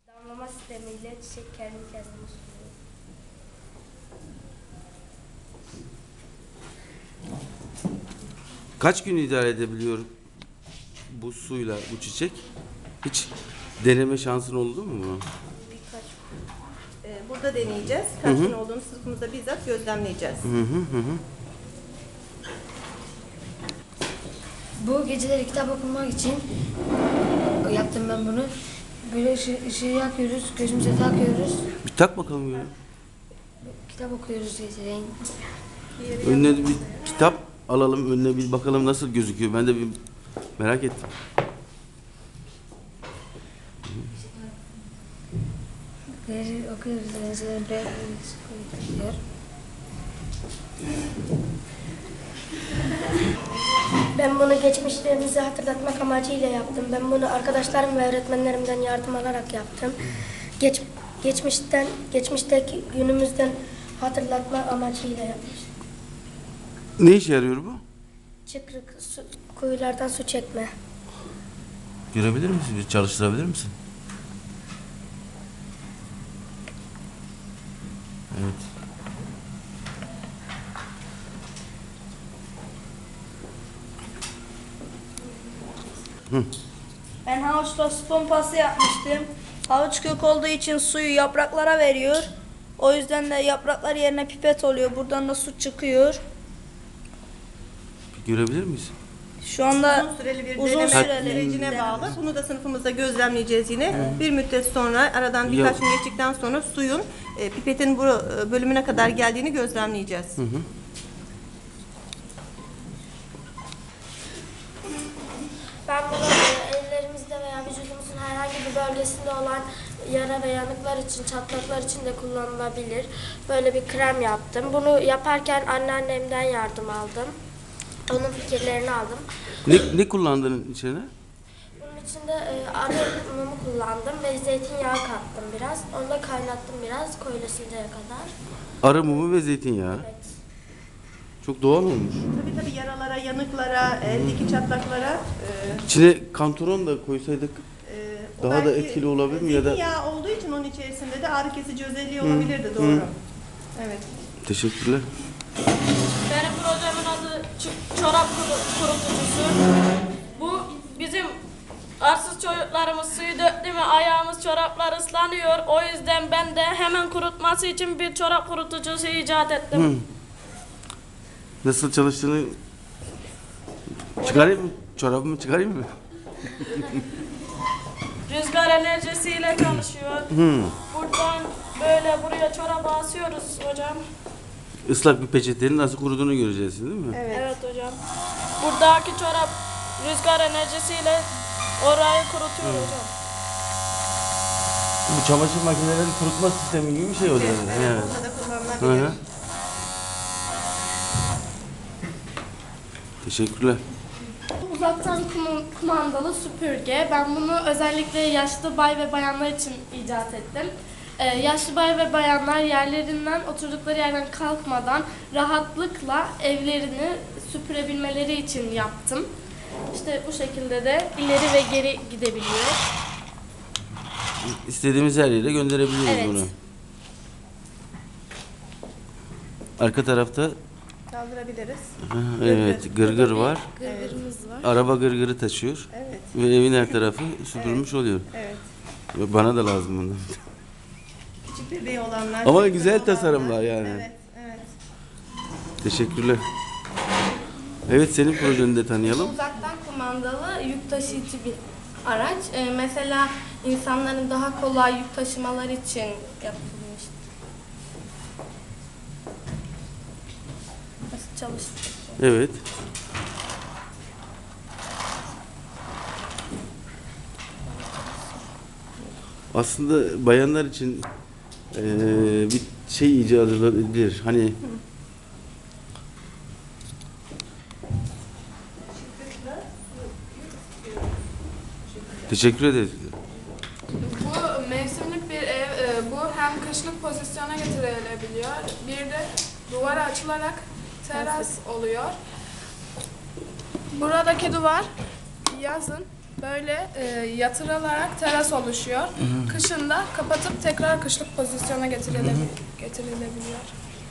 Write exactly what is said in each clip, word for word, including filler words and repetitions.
Damlama sistemiyle çiçek kendi kendine suluyor. Kaç gün idare edebiliyor bu suyla bu çiçek? Hiç deneme şansın oldu mu bunu? Birkaç Ee, Burada deneyeceğiz. Kaç gün olduğunu sınıfımızda bizzat gözlemleyeceğiz. Hı hı hı. hı. Bu geceleri kitap okumak için yaptım ben bunu. Böyle ışı, ışığı yakıyoruz, gözümüze takıyoruz. Bir tak bakalım ya. Kitap okuyoruz geceleyin. Önüne bir kitap alalım, önüne bir bakalım nasıl gözüküyor. Ben de bir merak ettim. Gece okuyoruz, geceleri bekliyoruz. Diyor. Ben bunu geçmişlerimizi hatırlatmak amacıyla yaptım. Ben bunu arkadaşlarım ve öğretmenlerimden yardım alarak yaptım. Geç, geçmişten, geçmişteki günümüzden hatırlatma amacıyla yapmıştım. Ne işe yarıyor bu? Çıkrık su, kuyulardan su çekme. Görebilir misin? Bir çalıştırabilir misin? Evet. Hı. Ben havuçla su pompası yapmıştım. Havuç kök olduğu için suyu yapraklara veriyor. O yüzden de yapraklar yerine pipet oluyor. Buradan da su çıkıyor. Görebilir miyiz? Şu anda Uzun süreli bir uzun deneme süreli sürecine bir bağlı. Bunu da sınıfımızda gözlemleyeceğiz yine. Bir müddet sonra, aradan birkaç gün geçtikten sonra suyun e, pipetin bu e, bölümüne kadar geldiğini gözlemleyeceğiz. Hı hı. Ben bunu e, ellerimizde veya vücudumuzun herhangi bir bölgesinde olan yara ve yanıklar için, çatlaklar için de kullanılabilir. Böyle bir krem yaptım. Bunu yaparken anneannemden yardım aldım. Onun fikirlerini aldım. Ne, ne kullandın içine? Bunun içinde e, arı mumu kullandım ve zeytinyağı kattım biraz. Onu da kaynattım biraz koyulasıncaya kadar. Arı mumu ve zeytinyağı. Evet. Çok doğal olmuş. Tabii tabii yaralara, yanıklara, eldeki çatlaklara e, İçine kantaron da koysaydık e, o daha da belki etkili olabilir mi ya da- zeytinyağı olduğu için onun içerisinde de ağrı kesici özelliği olabilirdi, doğru. Evet. teşekkürler. Benim projemin adı Ç- çorap kuru- kurutucusu. Bu bizim arsız çocuklarımız suyu döktü mü ayağımız çoraplar ıslanıyor. O yüzden ben de hemen kurutması için bir çorap kurutucusu icat ettim. Hı. Nasıl çalıştığını çıkarayım mı? Çorabımı çıkarayım mı? Rüzgar enerjisiyle çalışıyor. Hı. Buradan böyle buraya çorabı asıyoruz hocam. Islak bir peçetenin nasıl kuruduğunu göreceğiz değil mi? Evet. Evet hocam. Buradaki çorap rüzgar enerjisiyle orayı kurutuyor hocam. Bu çamaşır makinelerinin kurutma sistemi gibi bir şey oluyor. Evet, yani. evet. Evet. Onda da Hı kullanılabilir. hı. Teşekkürler. Uzaktan kum- kumandalı süpürge. Ben bunu özellikle yaşlı bay ve bayanlar için icat ettim. Ee, yaşlı bay ve bayanlar yerlerinden, oturdukları yerden kalkmadan rahatlıkla evlerini süpürebilmeleri için yaptım. İşte bu şekilde de ileri ve geri gidebiliyor. İstediğimiz her yere gönderebiliyoruz Evet. bunu. Arka tarafta Kaldırabiliriz. hı, evet gırgır var. Gırgırımız var. Araba gırgırı taşıyor. Evet, Ve evin her tarafı süpürülmüş oluyor. evet. Ve bana da lazım bundan. Küçük bebeği olanlar. Ama çocukları güzel olanlar. tasarımlar yani. Evet, evet. Teşekkürler. Evet senin projeni de tanıyalım. Uzaktan kumandalı yük taşıyıcı bir araç. Ee, mesela insanların daha kolay yük taşımaları için yapılmış. Nasıl çalıştı? Evet. Aslında bayanlar için eee, bir şey icat edilebilir. Hani teşekkür ederiz. Bu mevsimlik bir ev, e, bu hem kışlık pozisyona getirilebiliyor, bir de duvara açılarak teras oluyor. Buradaki duvar yazın böyle e, yatırılarak teras oluşuyor. Kışın da kapatıp tekrar kışlık pozisyona getirile- getirilebiliyor.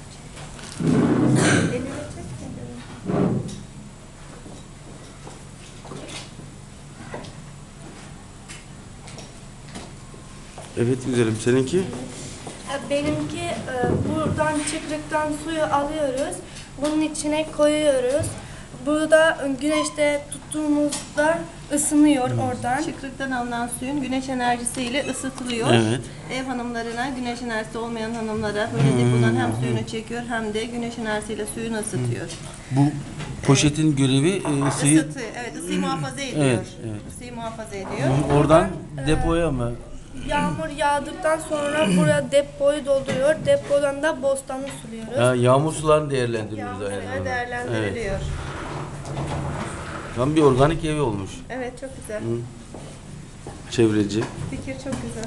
Evet güzelim. Seninki? Benimki e, buradan çıkrıktan suyu alıyoruz. Bunun içine koyuyoruz. Burada güneşte tuttuğumuzda ısınıyor oradan. Çıkrıktan alınan suyun güneş enerjisiyle ısıtılıyor. Evet. Ev hanımlarına, güneş enerjisi olmayan hanımlara böyle depodan hem suyunu çekiyor hem de güneş enerjisiyle suyunu ısıtıyor. Bu poşetin görevi e, ısıyı Isıtı, evet ısıyı muhafaza ediyor. Evet, evet. Isıyı muhafaza ediyor. oradan depoya mı? Yağmur yağdıktan sonra buraya depoyu dolduruyor. Depodan da bostanı suluyoruz. Ha, yağmur sularını değerlendiriyoruz aynı Yağmurlar zamanda. değerlendiriliyor. Evet. Tam bir organik evi olmuş. Evet, çok güzel. Çevreci. Fikir çok güzel.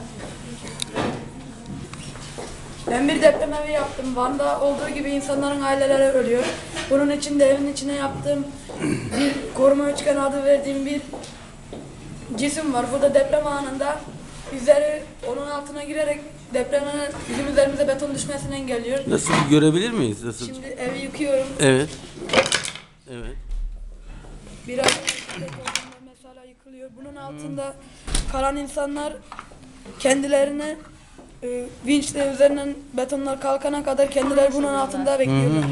Ben bir deprem evi yaptım. Van'da olduğu gibi insanların aileleri ölüyor. Bunun için de evin içine yaptığım bir koruma üçgen adı verdiğim bir cisim var. Burada deprem anında bizleri onun altına girerek depremin bizim üzerimize beton düşmesini engelliyor. Nasıl bir görebilir miyiz? Nasıl? Şimdi evi yıkıyorum. Evet. Evet. Biraz mesela yıkılıyor. Bunun altında kalan insanlar kendilerine e, vinçle üzerinden betonlar kalkana kadar kendileri bunun altında bekliyorlar.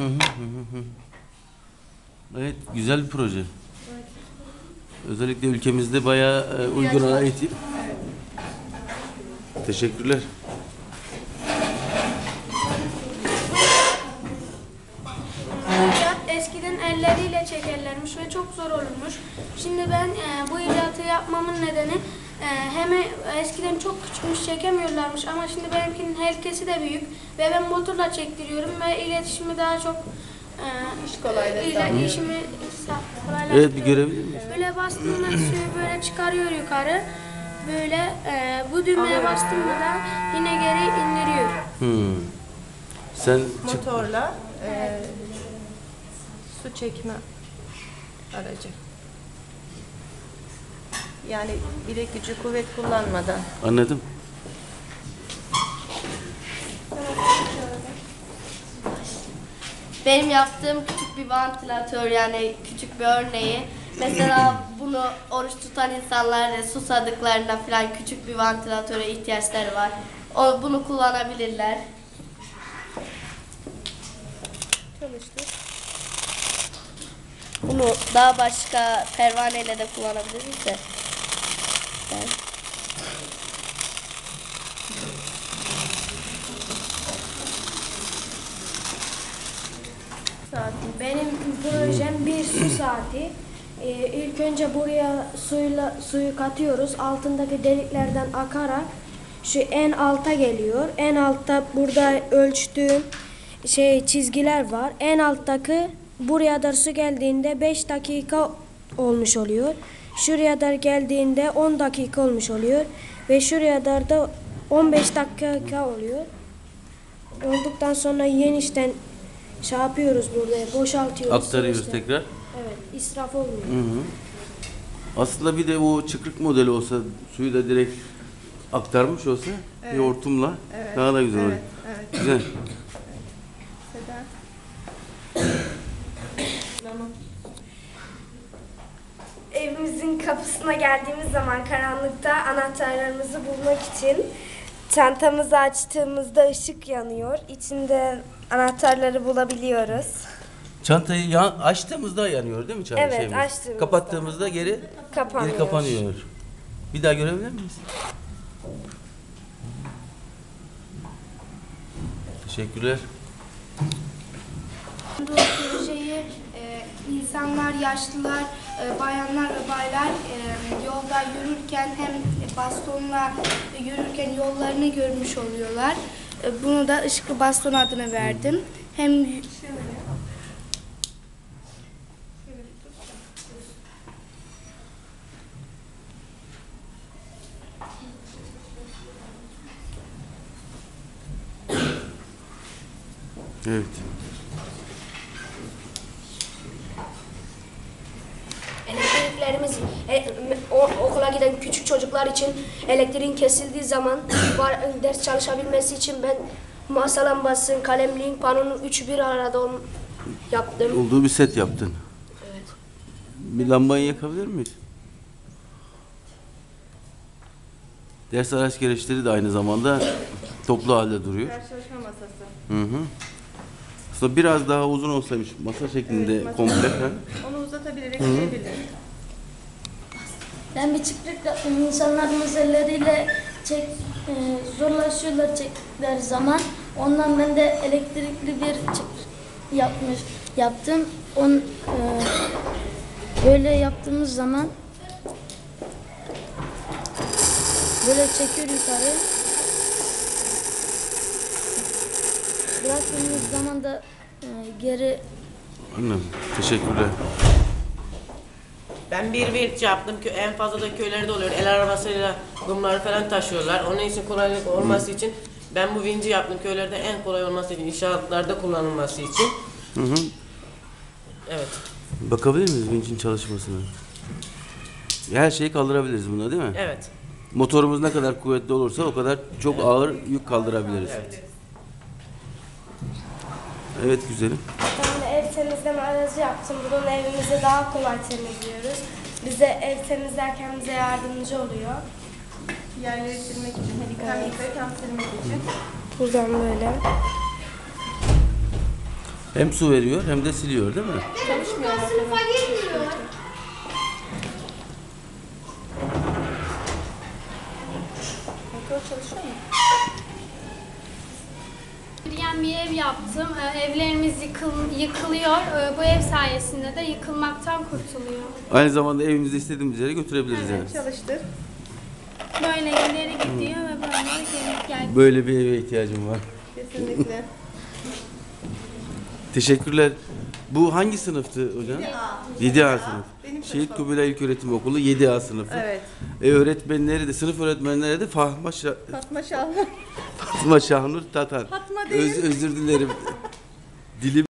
Evet, güzel bir proje. Özellikle ülkemizde bayağı e, uygulanan eğitim. Teşekkürler. İcat eskiden elleriyle çekerlermiş ve çok zor olurmuş. Şimdi ben e, bu icatı yapmamın nedeni e, hem eskiden çok küçükmüş çekemiyorlarmış ama şimdi benimkinin herkesi de büyük ve ben motorla çektiriyorum ve iletişimi daha çok e, İş kolaylığı ile sağlıyor. işimi sa- kolaylaştırıyor. Evet, bir görebilir miyiz? Böyle bastığımda suyu böyle çıkarıyor yukarı. Böyle e, bu düğmeye bastığımda da yine geri indiriyor. Hmm. Sen çık. Motorla e, su çekme aracı. Yani bilek gücü, kuvvet kullanmadan. Anladım. Benim yaptığım küçük bir vantilatör, yani küçük bir örneği. Mesela bunu oruç tutan insanlar susadıklarında falan küçük bir vantilatöre ihtiyaçları var. O, bunu kullanabilirler. Bunu daha başka pervaneyle de kullanabiliriz de. Ben... Benim projem bir su saati. Ee, ilk önce buraya suyla suyu katıyoruz. Altındaki deliklerden akarak şu en alta geliyor. En altta burada ölçtüğüm şey çizgiler var. En alttaki buraya da su geldiğinde beş dakika olmuş oluyor. Şuraya da geldiğinde on dakika olmuş oluyor ve şuraya da da on beş dakika oluyor. Olduktan sonra yenişten şey yapıyoruz burada, boşaltıyoruz. Aktarıyoruz yenişten. tekrar. Evet, israf olmuyor. Hı hı. Aslında bir de o çıkrık modeli olsa, suyu da direkt aktarmış olsa bir hortumla daha da güzel olur. Evet, evet. Güzel. Seda. Evimizin kapısına geldiğimiz zaman karanlıkta anahtarlarımızı bulmak için çantamızı açtığımızda ışık yanıyor. İçinde anahtarları bulabiliyoruz. Çantayı ya- açtığımızda yanıyor değil mi çanta? Evet, şeyimiz? açtığımızda. Kapattığımızda geri Kapanıyor. geri kapanıyor. Bir daha görebilir miyiz? Teşekkürler. Bu projeyi e, insanlar, yaşlılar, e, bayanlar ve baylar e, yolda yürürken hem bastonla yürürken yollarını görmüş oluyorlar. E, bunu da ışıklı baston adını verdim. Hem Evet. Elektriklerimiz, e, o, okula giden küçük çocuklar için elektriğin kesildiği zaman var, ders çalışabilmesi için ben masa lambasının, kalemliğin, panonun üçü bir arada ol- yaptım. Olduğu bir set yaptın. Evet. Bir lambayı yakabilir miyiz? Ders araç gereçleri de aynı zamanda toplu halde duruyor. Ders çalışma masası. Hı hı. Aslında biraz daha uzun olsaymış masa şeklinde Evet, masa. komple. ha? Onu uzatabilerek gidebilir. Ben bir çıkrık yaptım. İnsanlarımız elleriyle çek, e, zorlaşıyorlar çektikleri zaman. Ondan ben de elektrikli bir çıkrık yapmış, yaptım. On, e, böyle yaptığımız zaman böyle çekiyor yukarı. Bıraktığımız zaman da e, geri Anladım. Teşekkürler. Ben bir vinç yaptım. Kö- En fazla da köylerde oluyor. El arabasıyla kumları falan taşıyorlar. Onun için kolaylık olması için ben bu vinci yaptım. Köylerde en kolay olması için, inşaatlarda kullanılması için. Hı hı. Evet. Bakabilir miyiz vincin çalışmasına? Her şeyi kaldırabiliriz bunda değil mi? Evet. Motorumuz ne kadar kuvvetli olursa o kadar çok ağır yük kaldırabiliriz. Evet. Evet güzelim. Ben de ev temizleme aracı yaptım. Bunun evimizi daha kolay temizliyoruz. Bize ev temizlerken bize yardımcı oluyor. Yerleri silmek için, hem hem yıkayıp hem silmek için. Buradan böyle. Hem su veriyor hem de siliyor değil mi? Çalışmıyor motoru. Motor çalışıyor mu? Yürüyen bir ev yaptım. Ee, Evlerimiz yıkıl, yıkılıyor. Ee, Bu ev sayesinde de yıkılmaktan kurtuluyor. Aynı zamanda evimizi istediğimiz yere götürebiliriz yani. Çalıştır. Böyle ileri gidiyor ve böyle gelip gel. Böyle bir eve ihtiyacım var. Kesinlikle. Teşekkürler. Bu hangi sınıftı hocam? yedi A sınıf. Benim Şehit sınıfım. Kubilay İlköğretim Okulu yedi A sınıfı. Evet. E, öğretmenleri de, sınıf öğretmenleri de Fatma, Şa- Fatma Şahnur. Fatma Şahnur Tatar. Fatma değil. Öz- özür dilerim. Dilim